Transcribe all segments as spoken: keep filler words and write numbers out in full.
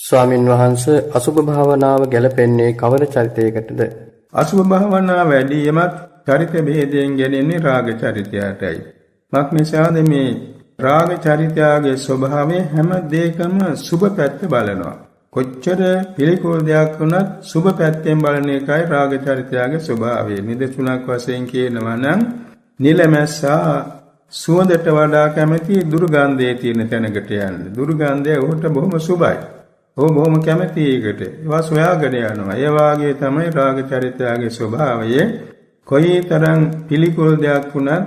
ස්වාමින් වහන්සේ අසුභ භාවනාව ගැලපෙන්නේ කවර චරිතයකටද? අසුභ භාවනාව වැඩිමත් චරිත භේදයෙන් ගැනෙන්නේ රාග චරිතයටයි. මක්නිසාද මේ රාග චරිතයගේ ස්වභාවය හැම දෙයකම සුභ පැත්ත බලනවා. කොච්චර පිළිකුල් දෙයක් වුණත් සුභ පැත්තෙන් බලන එකයි රාග චරිතයගේ ස්වභාවය. නිදසුණක් වශයෙන් කියනවා නම් නිලමැස්සා සුවඳට වඩා කැමති දුර්ගන්ධයේ තියෙන තැනකට යන්න. දුර්ගන්ධය උහුට බොහොම සුභයි. ඔහු බොහොම කැමති එකට. ඒවා සොයාගෙන යනවා. ඒ වාගේ තමයි රාග චරිතයගේ ස්වභාවය. කොයිතරම් පිළිකුල් දෙයක් වුණත්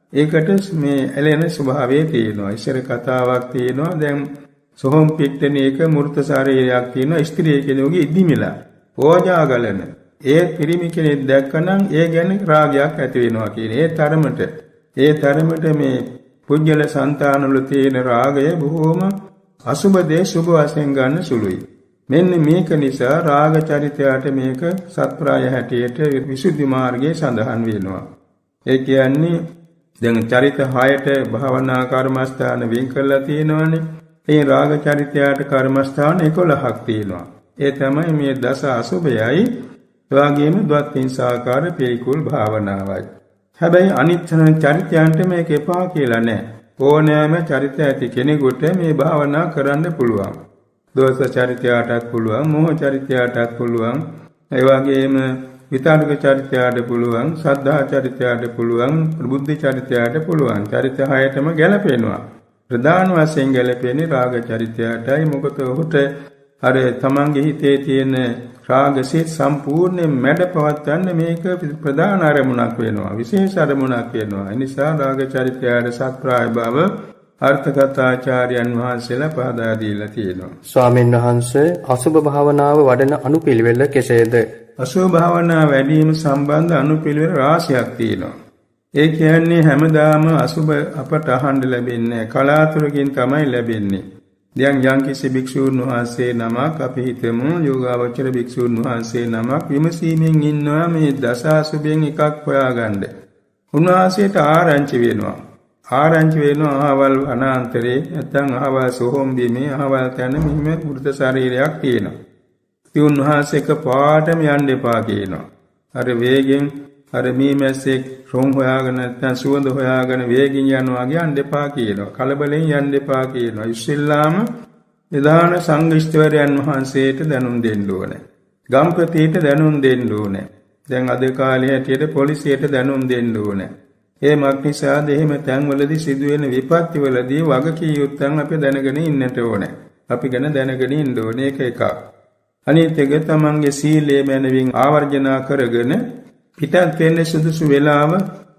ඒකට මේ ඇලෙන ස්වභාවය තියෙනවා. ඉස්සර කතාවක් තියෙනවා. දැන් සොහොන් පිට්ටනේක මූර්ත ශරීරයක් තියෙනවා. ස්ත්‍රී කෙනෙකුගේ ඉදිමිලා ඕජා ගලන. ඒ පිරිමි කෙනෙක් දැක්කනම් ඒ ගැන රාගයක් ඇති වෙනවා කියන ඒ තරමට ඒ තරමට මේ පුජ්‍යල సంతානවල තියෙන රාගය බොහෝම අසුබ දේ සුබ වශයෙන් ගන්න සුළුයි. මෙන්න මේක නිසා රාග චරිතයට මේක සත්ප්‍රාය හැටියට විසුද්ධි මාර්ගයේ සඳහන් වෙනවා. ඒ කියන්නේ දැන් චරිත හයට භාවනා කර්මස්ථාන වෙන් කරලා තියෙනවානේ. ඒ රාග චරිතයට කර්මස්ථාන එකොළහක් තියෙනවා. ඒ තමයි මේ දස අසුබයයි එවාගෙම ද්වත්තිංසාකාර පිළිකුල් භාවනාවයි. හැබැයි අනිත් චරිතයන්ට මේක එපා කියලා නෑ. ඕනෑම චරිත ඇති කෙනෙකුට මේ භාවනා කරන්න පුළුවන්. දෝෂ චරිතයටත් පුළුවන්, මෝහ චරිතයටත් පුළුවන්, ඒ වගේම විතර්ක චරිතයට පුළුවන්, ශ්‍රද්ධා චරිතයට පුළුවන්, බුද්ධි චරිතයට පුළුවන්. චරිත හයටම ගැලපෙනවා. ප්‍රධාන වශයෙන් ගැලපෙන්නේ රාග චරිතයටයි. මොකද ඔහුට අර තමන්ගේ හිතේ තියෙන රාගසිත සම්පූර්ණයෙන් මැඩ පවත්වන්න මේක ප්‍රධාන අරමුණක් වෙනවා. විශේෂ අරමුණක් වෙනවා. ඒ නිසා රාග චරිතයට සත්ප්‍රාය බව අර්ථකථාචාර්යයන් වහන්සේලා පහදා දීලා තියෙනවා. ස්වාමීන් වහන්සේ අසුභ භාවනාව වඩන අනුපිළිවෙල කෙසේද? අසුභ භාවනාව වැඩිම සම්බන්ධ අනුපිළිවෙල රාශියක් තියෙනවා. ඒ කියන්නේ හැමදාම අසුභ අපට අහන්න ලැබෙන්නේ කලාතුරකින් තමයි ලැබෙන්නේ. දැන් යම්කිසි භික්ෂූන් වහන්සේ නමක් අපි හිතමු යෝගාවචර භික්ෂූන් වහන්සේ නමක් විමසීමෙන් ඉන්නවා මේ දස අසුභෙන් එකක් හොයාගන්න. උන්වහන්සේට ආරංචි වෙනවා. ආරංචි වෙනවා අහවල් අනාන්තරේ නැත්නම් අහවල් සොහොන් බිමේ අහවල් තැන මෙහිම වෘත ශරීරයක් තියෙනවා. ඒ උන්වහන්සේක පාටම යන්න එපා කියනවා. අර වේගෙන් අර මීමැස්සෙක් රොන් හොයාගෙන නැත්නම් සුවඳ හොයාගෙන වේගින් යනවා වගේ යන්න එපා කියනවා. කලබලෙන් යන්න එපා කියනවා. ඉස්සෙල්ලාම නිදාන සංඝිෂ්ඨවරයන් වහන්සේට දැනුම් දෙන්න ඕනේ. ගම්පතියට දැනුම් දෙන්න ඕනේ. දැන් අද කාලේ හැටියට පොලිසියට දැනුම් දෙන්න ඕනේ. ඒ මක්නිසාද එහෙම තැන්වලදී සිදුවෙන විපත්තිවලදී වගකී යුත්තන් අපි දැනගෙන ඉන්නට ඕනේ. අපි ගැන දැනගෙන ඉන්න ඕනේ. ඒක එකක්. අනිත් එක තමන්ගේ සීලය මැනවින් ආවර්ජනා කරගෙන පිටත් වෙන්න සුදුසු වේලාව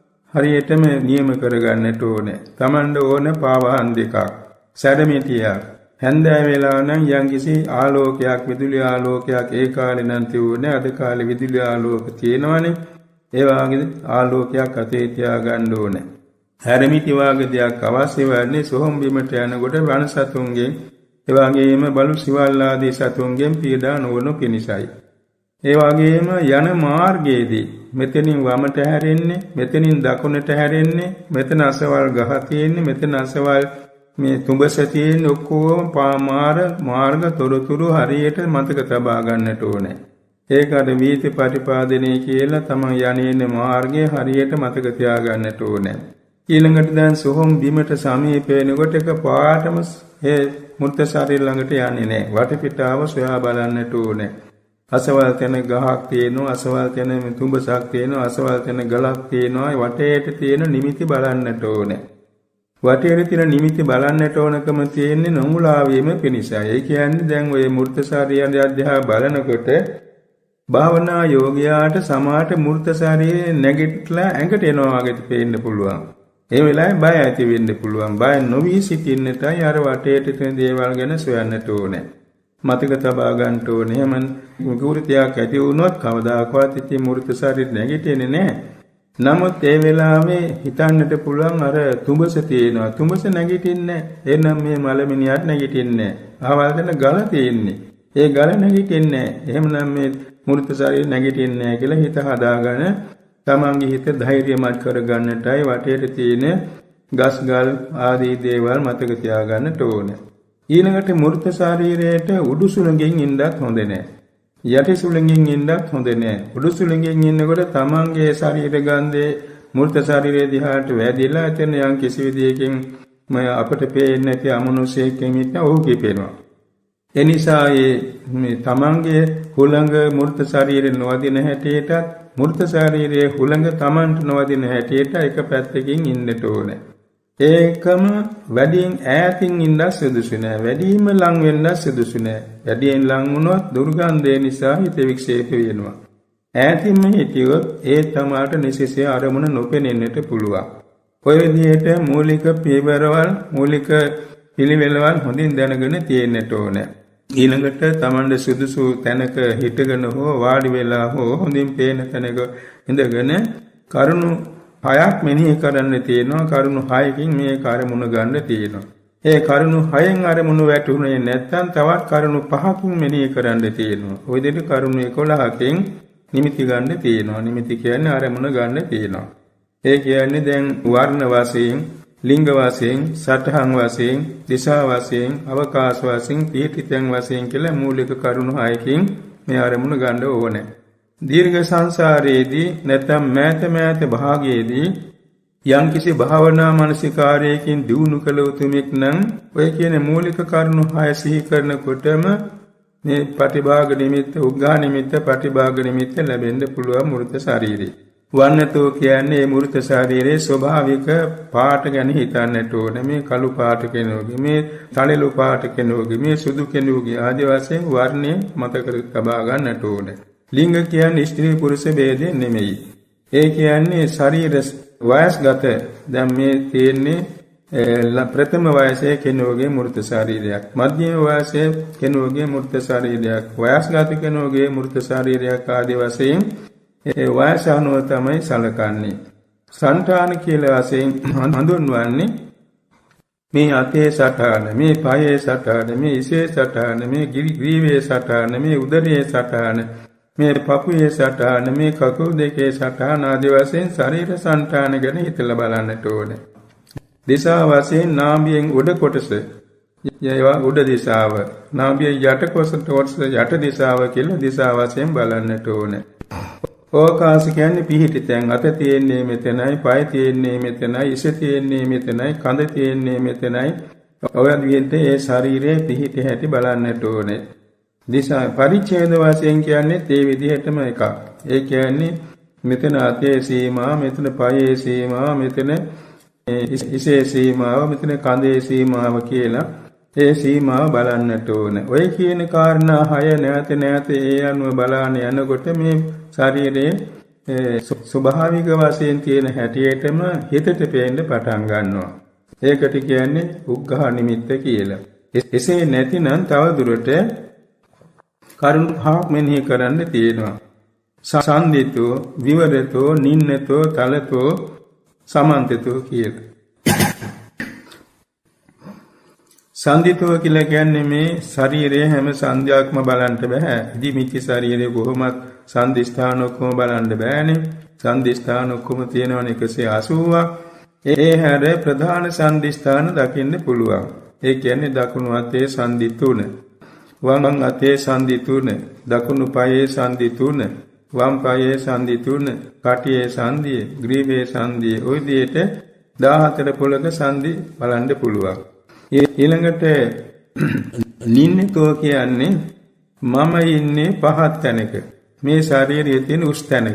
හරියටම නියම කරගන්නට ඕනේ. තමන්ට ඕන පාවහන් දෙකක්. සැඩමිටියක්. හැන්දෑ වේලාව නම් යම්කිසි ආලෝකයක් විදුලි ආලෝකයක් ඒ කාලේ නම් තියුනේ. අද කාලේ විදුලි ආලෝක තියෙනවනේ. ඒ වගේ ආලෝකයක් අතේ තියාගන්න ඕනේ. හැරමිටි වාගේ දෙයක් අවශ්‍ය වෙන්නේ සොහොන් බිමට යනකොට වන සතුන්ගෙන් ඒ වගේම බලු සිවල් ආදී සතුන්ගෙන් පීඩා නොවනු පිණිසයි. ඒ වගේම යන මාර්ගයේදී මෙතනින් වමට හැරෙන්නේ, මෙතනින් දකුණට හැරෙන්නේ, මෙතන අසවල් ගහ තියෙන්නේ, මෙතන අසවල් මේ තුඹස තියෙන්නේ ඔක්කොම පාමාර මාර්ග තොරතුරු හරියට මතක තබා ගන්නට ඕනේ. ඒකට වීති පරිපාදනය කියලා තමයි යන්නේ මාර්ගය හරියට මතක තියාගන්නට ඕනේ. ඊළඟට දැන් සොහොන් බිමට සමීප වෙනකොට එක පාටම ඒ මුර්ත ශරීර ළඟට යන්නේ නැහැ. වටපිටාව සොයා බලන්නට ඕනේ. අසවල් තැන ගහක් තියෙනවා, අසවල් තැන තුඹසක් තියෙනවා, අසවල් තැන ගලක් තියෙනවා. වටේට තියෙන නිමිති බලන්නට ඕනේ. වටේට තියෙන නිමිති බලන්නට ඕනකම තියෙන්නේ නොමුලා වීම පිණිසයි. ඒ කියන්නේ දැන් ඔය මුර්ත ශරීරය අධ්‍යා බලනකොට භාවනා යෝගයාට සමාට මූර්ත ශරීරයේ නැගිටලා ඇඟට එනවා වගේ පේන්න පුළුවන්. ඒ වෙලාවේ බය ඇති වෙන්න පුළුවන්. බය නොවි සිටින්නටයි අර වටේට තියෙන දේවල් ගැන සොයන්නට ඕනේ. මතක තබා ගන්න ඕනේ. එහෙම විකෘතියක් ඇති වුණොත් කවදාකවත් ඉතින් මූර්ත ශරීරය නැගිටින්නේ නැහැ. නමුත් ඒ වෙලාවේ හිතන්නට පුළුවන් අර තුඹස තියෙනවා. තුඹස නැගිටින්නේ නැහැ. එහෙනම් මේ මලමිනියට නැගිටින්නේ නැහැ. අහවල් දෙන ගල තියෙන්නේ. ඒ ගල නැගිටින්නේ නැහැ. එහෙමනම් මේ මූර්ත ශරීරය නැගිටින්නේ නැහැ කියලා හිත හදාගෙන තමන්ගේ හිත ධෛර්යමත් කරගන්නටයි වටේට තියෙන ගස් ගල් ආදී දේවල් මතක තියාගන්නට ඕනේ. ඊළඟට මූර්ත ශරීරයට උඩු සුළඟෙන් ඉන්නත් හොඳ නැහැ. යටි සුළඟෙන් ඉන්නත් හොඳ නැහැ. උඩු සුළඟෙන් ඉන්නකොට තමන්ගේ ශරීර ගන්ධේ මූර්ත ශරීරයේ දිහාට වැදිලා එතන යම් කිසි විදියකින් ම අපට පේන්නේ නැති අමනුෂ්‍යයෙක්ගෙන් ඉන්න ඔහු කිපෙනවා. ඒ නිසා මේ තමන්ගේ හුළඟ මූර්ත ශරීරේ නොවදින හැටියටත් මූර්ත ශරීරයේ හුළඟ තමන්ට නොවදින හැටියට එක පැත්තකින් ඉන්නට ඕනේ. ඒකම වැඩියෙන් ඈතින් ඉන්න සුදුසු නෑ. වැඩිම ලං වෙන්න සුදුසු නෑ. වැඩියෙන් ලං වුණොත් දුර්ගන්ධය නිසා හිත වික්ෂේප වෙනවා. ඈතින්ම හිටියොත් ඒ තමාට නිසිසේ අරමුණ නොපෙනෙන්නට පුළුවන්. ඔය විදිහට මූලික පියවරවල් මූලික පිළිවෙලවල් හොඳින් දැනගෙන තියෙන්නට ඕනේ. ඊළඟට තමන්ගේ සුදුසු තැනක හිටගෙන හෝ වාඩි වෙලා හෝ හොඳින් පේන තැනක ඉඳගෙන කරුණු හයක් මෙනෙහි කරන්න තියෙනවා. කරුණු හයකින් මේ කර්මුණ ගන්න තියෙනවා. ඒ කරුණු හයෙන් අරමුණු වැටුනේ නැත්නම් තවත් කරුණු පහකින් මෙනෙහි කරන්න තියෙනවා. ওই දෙක කරුණු එකොළහකින් නිමිති ගන්න තියෙනවා. නිමිති කියන්නේ අරමුණ ගන්න තියෙනවා. ඒ කියන්නේ දැන් වර්ණ වශයෙන්, ලිංග වශයෙන්, සටහන් වශයෙන්, දිශා වශයෙන්, අවකාශ වශයෙන්, පිහිටිතෙන් වශයෙන් කියලා මූලික කරුණු හයකින් මේ අරමුණ ගන්න ඕනේ. දීර්ඝ සංසාරයේදී නැත්නම් මෑත මෑත භාගයේදී යම්කිසි භාවනා මානසිකාරයකින් දියුණු කළ උතුමෙක් නම් ඔය කියන මූලික කරුණු හය සිහි කරනකොටම මේ ප්‍රතිභාග නිමිත්ත, උග්ඝා නිමිත්ත, ප්‍රතිභාග නිමිත්ත ලැබෙන්න පුළුවන් මූර්ත ශරීරය. වන්නතෝ කියන්නේ මූර්ත ශරීරයේ ස්වභාවික පාට ගැන හිතන්නට ඕනේ. මේ කළු පාට කෙනෙකුගේ, මේ තලෙළු පාට කෙනෙකුගේ, මේ සුදු කෙනෙකුගේ ආදී වශයෙන් වර්ණය මතක තබා ගන්නට ඕනේ. ලිංග කියන්නේ ස්ත්‍රී පුරුෂ ભેදේ නෙමෙයි. ඒ කියන්නේ ශරීර වයස්ගත. දැන් මේ තියෙන්නේ ප්‍රථම වයසේ කෙනෙකුගේ මූර්ත ශරීරයක්, මධ්‍යම වයසේ කෙනෙකුගේ මූර්ත ශරීරයක්, වයස්ගත කෙනෙකුගේ මූර්ත ශරීරයක් ආදී වශයෙන් ඒ වයස අනුව තමයි සලකන්නේ. සංඨාන කියලා වශයෙන් හඳුන්වන්නේ මේ අතේ සටහන, මේ පයේ සටහන, මේ ඉසේ සටහන, මේ ග්‍රීවයේ සටහන, මේ උදරයේ සටහන, මේ පපුවේ සටහන, මේ කකුල් දෙකේ සටහන ආදී වශයෙන් ශරීර සංඨාන ගැන හිතලා බලන්නට ඕනේ. දිශා වශයෙන් නාභියෙන් උඩ කොටස, ඒවා උඩ දිශාව, නාභියේ යට කොටස යට දිශාව කියලා දිශා වශයෙන් බලන්නට ඕනේ. ඕකාශ කියන්නේ පිහිටි තැන්. අත තියෙන්නේ මෙතනයි, පය තියෙන්නේ මෙතනයි, ඉස තියෙන්නේ මෙතනයි, කඳ තියෙන්නේ මෙතනයි. ඔය විදිහට ඒ ශරීරයේ පිහිටි හැටි බලන්නට ඕනේ. දිශා පරිච්ඡේද වශයෙන් කියන්නේ ඒ විදිහටම එකක්. ඒ කියන්නේ මෙතන අතේ සීමා, මෙතන පයේ සීමා, මෙතන ඉසේ සීමාව, මෙතන කඳේ සීමාව කියලා ඒ සීමාව බලන්නට ඕනේ. ඔය කියන කාරණා හය නැවත නැවත ඒ අනුව බලාන යනකොට මේ ශරීරයේ ස්වභාවික වශයෙන් තියෙන හැටියටම හිතට පේන්න පටන් ගන්නවා. ඒකට කියන්නේ උග්ඝා නිමිත්ත කියලා. එසේ නැතිනම් තව දුරට කරුණු පහක් මෙනෙහි කරන්න තියෙනවා. සන්දිතෝ, විවරතෝ, නින්නතෝ, තලතෝ, සමන්තතෝ කියලා. සන්දිතෝ කියලා කියන්නේ මේ ශරීරයේ හැම සංධායක්ම බලන්න බෑ. ඉදිමිච්ච ශරීරයේ කොහොමත් සංදි ස්ථාන ඔක්කොම බලන්න බෑනේ. සංදි ස්ථාන ඔක්කොම තියෙනවනේ එකසිය අසූවක්. ඒ හැර ප්‍රධාන සංදි ස්ථාන දකින්න පුළුවන්. ඒ කියන්නේ දකුණු අතේ සංදි තුන, වම් අතේ සංදි තුන, දකුණු පායේ සංදි තුන, වම් පායේ සංදි තුන, කටියේ සංදිය, ග්‍රීවයේ සංදිය, ওই විදිහට දාහතර පොළක සංදි බලන්න පුළුවන්. ඊළඟට නින්නතෝ කියන්නේ මම ඉන්නේ පහත් තැනක, මේ ශරීරයේ තියෙන උස් තැනක.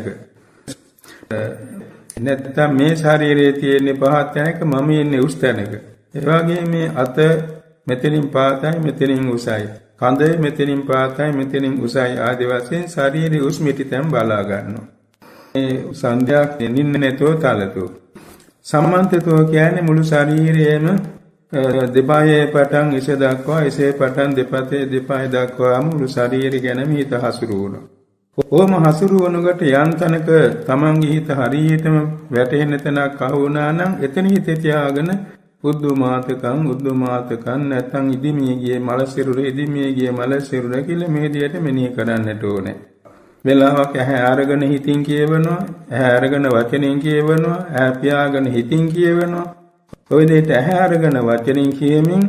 නැත්නම් මේ ශරීරයේ තියෙන පහත් තැනක, මම ඉන්නේ උස් තැනක. ඒ වගේ මේ අත මෙතනින් පහතයි, මෙතනින් උසයි. කඳ මෙතනින් පහතයි, මෙතනින් උසයි ආදී වශයෙන් ශරීරයේ උස් මිටි තැන් බලා ගන්නවා. මේ සංඥාක් නින්නතෝ තලතෝ. සම්මන්තතෝ කියන්නේ මුළු ශරීරයේම දෙපායේ පටන් ඉස දක්වා, ඉසේ පටන් දෙපතේ දෙපාය දක්වා මුළු ශරීරය ගැනම හිත හසුරුවනවා. ඕම හසුරුවනකොට යන්තනක තමන්ගේ හිත හරියටම වැටෙන්න තැනක් අහු වුණා නම් එතන හිත තියාගෙන උද්දුමාතකම් උද්දුමාතකම් නැත්නම් ඉදිමිය ගියේ මල සිරුර, ඉදිමිය ගියේ මල සිරුර කියලා මේ විදිහට මෙනෙහි කරන්නට ඕනේ. වෙලාවක් ඇහැ අරගෙන හිතින් කියවනවා, ඇහැ අරගෙන වචනෙන් කියවනවා, ඇහැ පියාගෙන හිතින් කියවනවා. ඔය දෙයට ඇහැ අරගෙන වචනින් කියමින්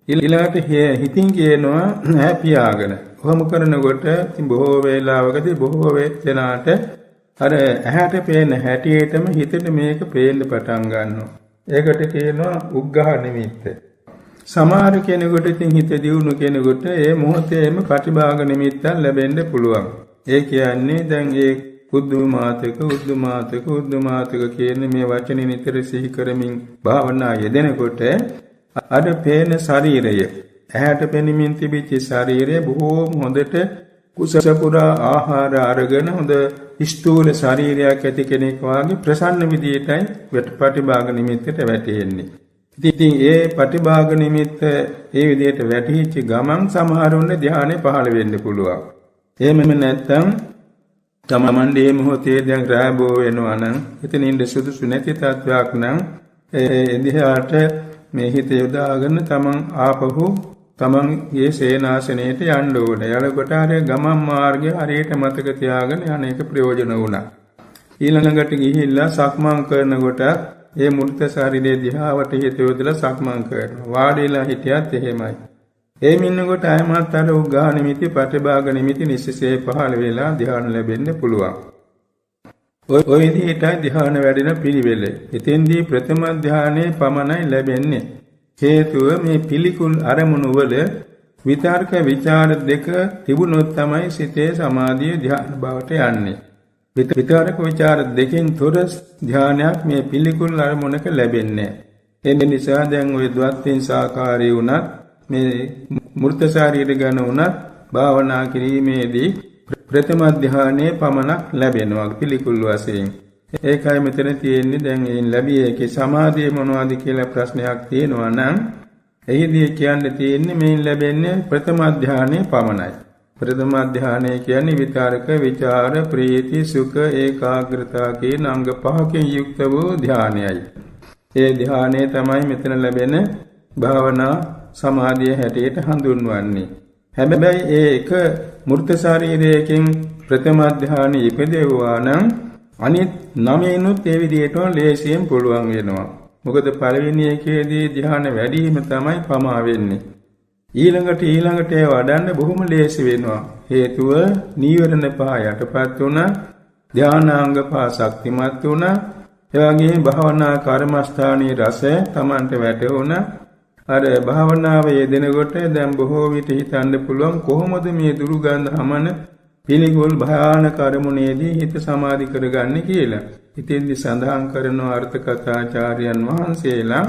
ඊළඟට හිතින් කියනවා ඈ පියාගෙන. කොහොම කරනකොට ඉතින් බොහෝ වේලාවකදී බොහෝ වේදනාට අර ඇහැට පේන හැටියටම හිතට මේක පේන්න පටන් ගන්නවා. ඒකට කියනවා උග්ඝහ නිමිත්ත. සමහර කෙනෙකුට ඉතින් හිත දියුණු කෙනෙකුට ඒ මොහොතේම ප්‍රතිභාග නිමිත්තක් ලැබෙන්න පුළුවන්. ඒ කියන්නේ දැන් ඒ උද්දුමාතක උද්දුමාතක උද්දුමාතක කියන මේ වචනේ නිතර සිහි කරමින් භාවනා යෙදෙනකොට අර පේන ශරීරය ඇහැට පෙනෙමින් තිබිච්ච ශරීරය බොහෝම හොඳට කුසස පුරා ආහාර අරගෙන හොඳ ස්ථූල ශරීරයක් ඇති කෙනෙක් වාගේ ප්‍රසන්න විදියටයි ප්‍රතිභාග නිමිත්තට වැටෙන්නේ. ඉතින් ඒ ප්‍රතිභාග නිමිත්ත ඒ විදිහට වැටිච්ච ගමන් සමහරුන්ගේ ධානය පහළ වෙන්න පුළුවන්. එහෙමම නැත්නම් තමන්ගේ මොහොතේ දැන් රාබෝ වෙනවා නම් එතන ඉඳ සුදුසු නැති තත්වයක් නම් ඒ දිහාට මේ හිත යොදාගෙන තමන් ආපහු තමන්ගේ සේනාසනයට යන්න ඕනේ. යනකොට අර ගමන් මාර්ගය හරියට මතක තියාගෙන යන එක ප්‍රයෝජන වුණා. ඊළඟට ගිහිල්ලා සක්මන් කරනකොට ඒ මුර්ත ශරීරයේ දිහාවට හිත යොදලා සක්මන් කරනවා. වාඩිලා හිටියත් එහෙමයි. ඒ මින්නකොට ආයමත් අර උග්ඝහ නිමිති ප්‍රතිභාග නිමිති නිසිසේ පහළ වෙලා ධ්‍යාන ලැබෙන්න පුළුවන්. ඔය ඔය විදිහට ධ්‍යාන වැඩෙන පිළිවෙල. එතෙන්දී ප්‍රථම ධ්‍යානයේ පමණයි ලැබෙන්නේ. හේතුව මේ පිළිකුල් අරමුණු වල විතර්ක ਵਿਚාර දෙක තිබුණොත් තමයි සිතේ සමාධිය ධ්‍යාන බවට යන්නේ. විතර්ක ਵਿਚාර දෙකෙන් තොර ධ්‍යානයක් මේ පිළිකුල් අරමුණක ලැබෙන්නේ. ඒ නිසා දැන් ওই ද්වත්තින් සාකාරී වුණත් මේ මූර්ත ශරීර ගැන උනත් භාවනා කිරීමේදී ප්‍රථම ධ්‍යානයේ පමණක් ලැබෙනවා පිළිකුල් වශයෙන්. ඒකයි මෙතන තියෙන්නේ දැන් මේ ලැබිය එකේ සමාධිය මොනවද කියලා ප්‍රශ්නයක් තියෙනවා නම් එහිදී කියන්න තියෙන්නේ මේ ලැබෙන්නේ ප්‍රථම ධ්‍යානයේ පමණයි. ප්‍රථම ධ්‍යානය කියන්නේ විතරක විචාර ප්‍රීති සුඛ ඒකාග්‍රතාව කියන අංග පහකින් යුක්ත වූ ධ්‍යානයයි. ඒ ධ්‍යානය තමයි මෙතන ලැබෙන භාවනා සමාධිය හැටියට හඳුන්වන්නේ. හැබැයි ඒ එක මූර්ත ශරීරයකින් ප්‍රථම ධ්‍යානෙ ඉපදෙවුවා නම් අනිත් නවයනුත් ඒ විදිහටම ලේසියෙන් පුළුවන් වෙනවා. මොකද පළවෙනි එකේදී ධ්‍යාන වැඩි වීම තමයි පමා වෙන්නේ. ඊළඟට ඊළඟට ඒ වඩන්න බොහොම ලේසි වෙනවා. හේතුව නීවරණ පහ යටපත් වුණා, ධානාංග පහ ශක්තිමත් වුණා, එවැගේම භාවනා කර්මස්ථානයේ රසය Tamanට වැටුණා. අර භාවනාව යෙදෙනකොට දැන් බොහෝ විට හිතන්න පුළුවන් කොහොමද මේ දුරුගන්ධ හමන පිළිගොල් භයානක අරමුණේදී හිත සමාධි කරගන්නේ කියලා. ඉතින්දි සඳහන් කරන අර්ථ කථාචාර්යයන් වහන්සේලා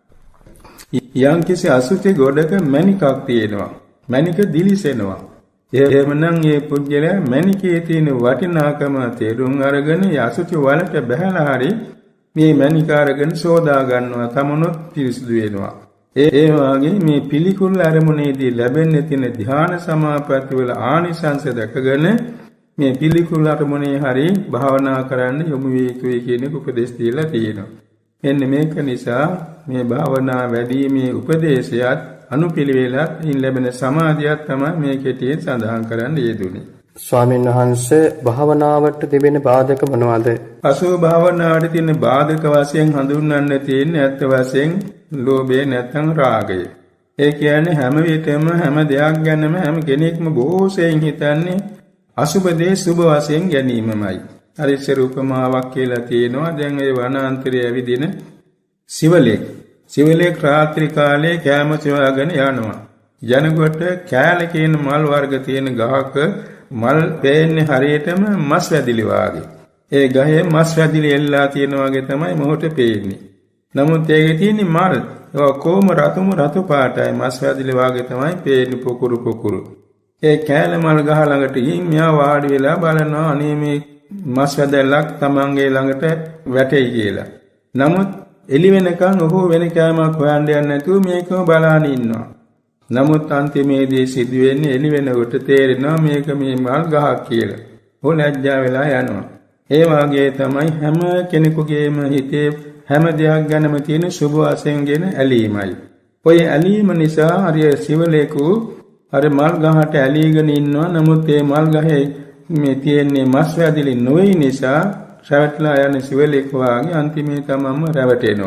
යම්කිසි අසුචි ගොඩක මණිකක් තියෙනවා. මණික දිලිසෙනවා. එහෙමනම් මේ පුජ්‍යලයා මණිකේ තියෙන වටිනාකම තේරුම් අරගෙන යසුචි වලට බහැලා හරි මේ මණික අරගෙන සෝදා ගන්නවා. තමනොත් පිරිසුදු වෙනවා. ඒ වගේ මේ පිළිකුල් අරමුණේදී ලැබෙන්නේ තියෙන ධ්‍යාන සමාපatti වල ආනිසංස දැකගෙන මේ පිළිකුල් අරමුණේ හරි භාවනා කරන්න යොමු වේ යුතුයි කියන උපදේශ දීලා තියෙනවා. එන්න මේක නිසා මේ භාවනා වැඩිීමේ උපදේශයත් අනුපිළිවෙලත් ඉන් ලැබෙන සමාධියක් තමයි මේ කෙටියෙන් සඳහන් කරන්න යෙදුනේ. ස්වාමීන් වහන්සේ භාවනාවට තිබෙන බාධක මොනවාද? අසුභ භාවනාවට තියෙන බාධක වශයෙන් හඳුන්වන්න තියෙන්නේ ඇත්ත වශයෙන් ලෝභය නැත්නම් රාගය. ඒ කියන්නේ හැම විටම හැම දෙයක් ගැනම හැම කෙනෙක්ම බොහෝසෙයින් හිතන්නේ අසුභ දේ සුභ වශයෙන් ගැනීමමයි. අර ඉස්සර උපමාවක් කියලා තියෙනවා. දැන් ඒ වනාන්තරයේ ඇවිදින සිවලෙක්. සිවලෙක් රාත්‍රී කාලේ කෑම සොයාගෙන යනවා. යනකොට කෑල කියන මල් වර්ග තියෙන ගහක මල් පේන්නේ හරියටම මස් වැදිලි වාගේ. ඒ ගහේ මස් වැදිලි එල්ලා තියෙන වගේ තමයි මොහොත පේන්නේ. නමුත් ඒකේ තියෙන මල් ඒවා කොහොම රතුම රතු පාටයි මස් වැදිලි වාගේ තමයි පේන්නේ පොකුරු පොකුරු. ඒ කෑල මල් ගහ ළඟට ගිහින් මෙයා වාඩි වෙලා බලනවා අනේ මේ මස් වැදල්ලක් තමන්ගේ ළඟට වැටෙයි කියලා. නමුත් එළි වෙනකන් ඔහු වෙන කෑමක් හොයන්න යන්නේ නැතුව මේකම බලාගෙන ඉන්නවා. නමුත් අන්තිමේදී සිදුවෙන්නේ එළි වෙනකොට තේරෙනවා මේක මේ මල් ගහක් කියලා. ඔහු ලැජ්ජා වෙලා යනවා. ඒ වගේ තමයි හැම කෙනෙකුගේම හිතේ හැම දෙයක් ගැනම තියෙන සුභ වශයෙන්ගෙන ඇලීමයි. ඔය ඇලීම නිසා හරිය සිවලේකු අර මල් ගහට ඇලීගෙන ඉන්නවා. නමුත් ඒ මල් ගහේ මේ තියෙන්නේ මස් වැදිලි නොවේ නිසා රැවටලා යන සිවලෙක් වාගේ අන්තිමේ තමම රැවටෙනවා.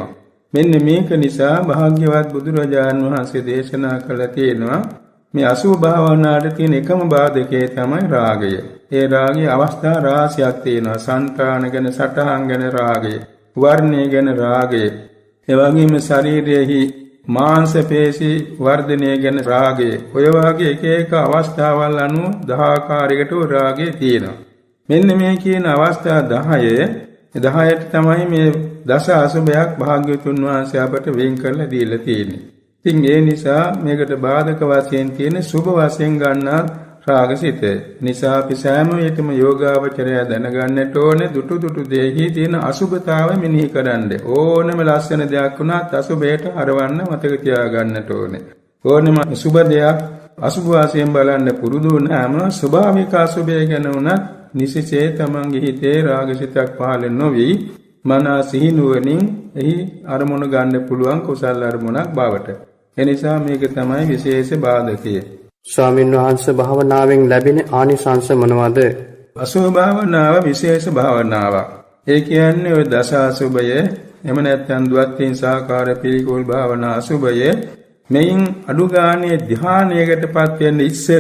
මෙන්න මේක නිසා භාග්‍යවත් බුදුරජාණන් වහන්සේ දේශනා කළ තියෙනවා මේ අසුභ භාවනාවට තියෙන එකම බාධකය තමයි රාගය. ඒ රාගයේ අවස්ථා රාශියක් තියෙනවා. సంతాන ගැන, සටහන් ගැන රාගය, වර්ණය ගැන රාගය, ඒ වගේම ශරීරයේහි මාංශ පේශි වර්ධනය ගැන රාගය. ඔය වගේ එක එක අවස්ථාවල් අනුව දහ ආකාරයකට රාගය තියෙනවා. මෙන්න මේ කියන අවස්ථා දහය දහයට තමයි මේ දස අසුභයක් භාග්‍යවතුන් වහන්සේ අපට වෙන් කරලා දීලා තියෙන්නේ. ඉතින් ඒ නිසා මේකට බාධක වශයෙන් තියෙන සුභ වශයෙන් ගන්නා රාගසිත. නිසා අපි සෑම විටම යෝගාවචරය දැනගන්නට ඕනේ දුටු දුටු දෙහි තියෙන අසුභතාවය මෙනෙහි කරන්න. ඕනම ලස්සන දෙයක් වුණත් අසුභයට හරවන්න මතක තියාගන්නට ඕනේ. ඕනම සුභ දෙයක් අසුභ වශයෙන් බලන්න පුරුදු වුණාම ස්වභාවික අසුභය ගැන උනත් නිසිසේ තමන්ගේ හිතේ රාගසිතක් පහළ නොවි මනස සිහිනුවණින් එහි අරමුණ ගන්න පුළුවන් කුසල අරමුණක් බවට. එනිසා මේක තමයි විශේෂ බාධකය. ස්වාමීන් වහන්සේ භාවනාවෙන් ලැබෙන ආනිසංස මොනවාද? අසුභ භාවනාව විශේෂ භාවනාවක්. ඒ කියන්නේ ඔය දස අසුභය එම නැත්නම් ද්වත්තින් සාකාර පිළිකුල් භාවනා අසුභය මෙයින් අඩුගානේ ධානයකටපත් වෙන්න ඉස්සර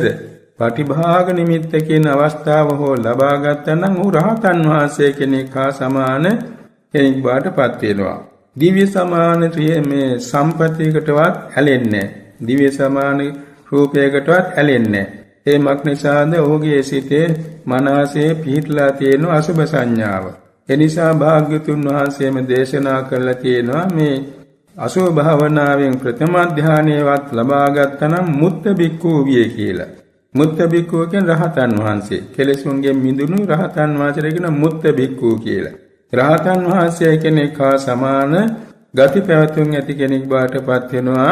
පටිභාග නිමිත්ත කියන අවස්ථාව හෝ ලබා ගත්තා නම් උ රහතන් වහන්සේ කෙනෙක් හා සමාන කෙනෙක් බාටපත් වෙනවා. දිව්‍ය සමාන මේ සම්පතියකටවත් ඇලෙන්නේ නැහැ. දිව්‍ය සමාන රූපයකටවත් ඇලෙන්නේ නැහැ. ඒ මක් නිසාද ඔහුගේ සිතේ මනසේ පිහිටලා තියෙන අසුභ සංඥාව. ඒ නිසා භාග්‍යතුන් වහන්සේම දේශනා කළා තියෙනවා මේ අසුභ භාවනාවෙන් ප්‍රථම ධානයවත් ලබා ගත්තා නම් මුත්ත බික්ඛු විය කියලා. මුත්ත බික්ඛු කියන රහතන් වහන්සේ. කෙලෙසුන්ගෙන් මිදුණු රහතන් වහන්සේ කියන මුත්ත බික්ඛු කියලා. රහතන් වහන්සේ කෙනෙක් හා සමාන ගති පැවතුම් ඇති කෙනෙක් බාටපත් වෙනවා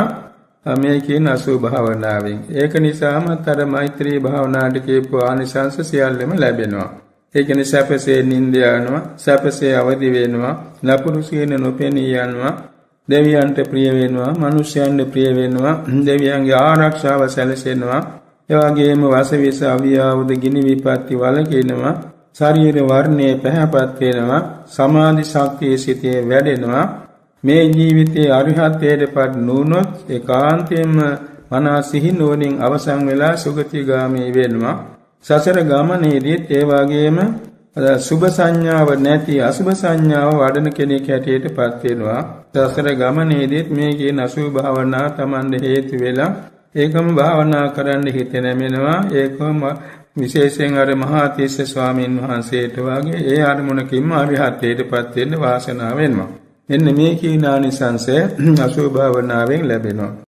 මේ කියන අසුභ භාවනාවෙන්. ඒක නිසාම අර මෛත්‍රී භාවනාවට කියපු ආනිසංස සියල්ලම ලැබෙනවා. ඒ කියන්නේ සැපසේ නිින්ද යනවා, සැපසේ අවදි වෙනවා, ලපුරු සීන නොපෙනී යනවා, දෙවියන්ට ප්‍රිය වෙනවා, මිනිස්යන්ට ප්‍රිය වෙනවා, දෙවියන්ගේ ආරක්ෂාව සැලසෙනවා. ඒ වගේම වාසවිස අවියාවද ගිනි විපත්ති වලකිනවා, ශරීර වර්ණයේ පැහැපත් වෙනවා, සමාධි ශක්තිය සිතේ වැඩෙනවා. මේ ජීවිතයේ අරිහත්ත්වයටපත් නුනොත් ඒකාන්තයෙන්ම මනස සිහිනුවණින් අවසන් වෙලා සුගතිගාමී වෙනවා. සසර ගමනේදීත් ඒ වගේම සුභ සංඥාව නැති අසුභ සංඥාව වඩන කෙනෙක් හැටියටපත් වෙනවා. සසර ගමනේදීත් මේ කියන අසුභ භාවනා Tamande හේතු වෙලා ඒකම භාවනා කරන්න හිත නැමෙනවා. ඒකම විශේෂයෙන් අර මහා තීස්ස ස්වාමීන් වහන්සේට වගේ ඒ අරමුණකින්ම අරිහත්ත්වයටපත් වෙන්න වාසනාව වෙනවා. එන්න මේ කීනානිසංසය අසුභ භාවනාවෙන් ලැබෙනවා.